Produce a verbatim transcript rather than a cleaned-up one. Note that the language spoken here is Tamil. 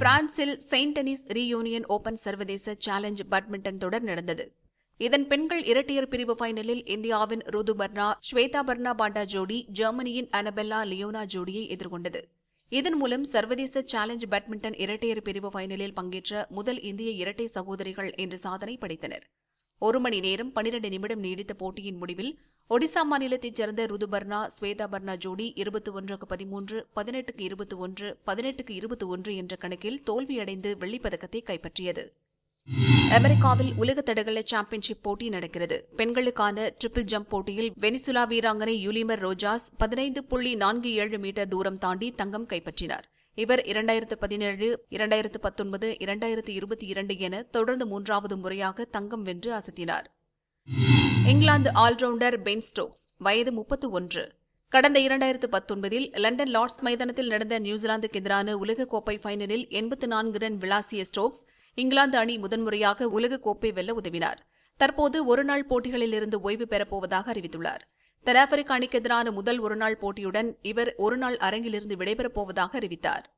பிரான்சில் செயின்ட் டெனிஸ் ரீயூனியன் ஓபன் சர்வதேச சேலஞ்ச் பேட்மிண்டன் தொடர் நடந்தது. இதன் பெண்கள் இரட்டையர் பிரிவு ஃபைனலில் இந்தியாவின் ருதுபர்ணா ஸ்வேதா பர்னா பாண்டா ஜோடி ஜெர்மனியின் அனபெல்லா லியோனா ஜோடியை எதிர்கொண்டது. இதன் மூலம் சர்வதேச சேலஞ்ச் பேட்மிண்டன் இரட்டையர் பிரிவு ஃபைனலில் பங்கேற்ற முதல் இந்திய இரட்டை சகோதரிகள் என்ற சாதனை படைத்தனர். ஒரு மணி நேரம் பனிரண்டு நிமிடம் நீடித்த போட்டியின் முடிவில் ஒடிசா மாநிலத்தைச் சேர்ந்த ருதுபர்ணா ஸ்வேதா பர்னா ஜோடி இருபத்தி ஒன்றுக்கு பதிமூன்று பதினெட்டுக்கு இருபத்தி ஒன்று பதினெட்டுக்கு இருபத்தி ஒன்று என்ற கணக்கில் தோல்வியடைந்து வெள்ளிப்பதக்கத்தை கைப்பற்றியது. அமெரிக்காவில் உலக தடகள சாம்பியன்ஷிப் போட்டி நடக்கிறது. பெண்களுக்கான ட்ரிபிள் ஜம்ப் போட்டியில் வெனிசுலா வீராங்கனை யூலிமர் ரோஜாஸ் பதினைந்து புள்ளி நான்கு ஏழு மீட்டர் தூரம் தாண்டி தங்கம் கைப்பற்றினார். இவர் இரண்டாயிரத்து பதினேழு இரண்டாயிரத்து பத்தொன்பது இரண்டாயிரத்து இருபத்தி இரண்டு என தொடர்ந்து மூன்றாவது முறையாக தங்கம் வென்று அசத்தினார். இங்கிலாந்து ஆல்ரவுண்டர் பென் ஸ்டோக்ஸ் வயது முப்பத்தி ஒன்று. கடந்த இரண்டாயிரத்து பத்தொன்பதில் லண்டன் லார்ட்ஸ் மைதானத்தில் நடந்த நியூசிலாந்துக்கு எதிரான உலகக்கோப்பை ஃபைனலில் எண்பத்தி நான்கு ரன் விளாசிய ஸ்டோக்ஸ் இங்கிலாந்து அணி முதன்முறையாக உலகக்கோப்பை வெல்ல உதவினார். தற்போது ஒருநாள் போட்டிகளிலிருந்து ஓய்வு பெறப்போவதாக அறிவித்துள்ளார். தென்னாப்பிரிக்க அணிக்கு எதிரான முதல் ஒருநாள் போட்டியுடன் இவர் ஒருநாள் அரங்கிலிருந்து விடைபெறப் போவதாக அறிவித்தார்.